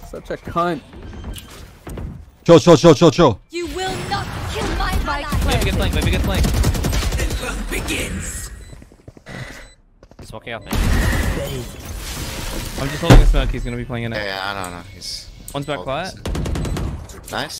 Such a cunt. Chill. You will not kill my ally. Maybe get flank, maybe get flank. The hunt begins. He's walking out, man. I'm just holding a smoke, he's gonna be playing in it. Yeah, I don't know. He's One's back quiet. nice.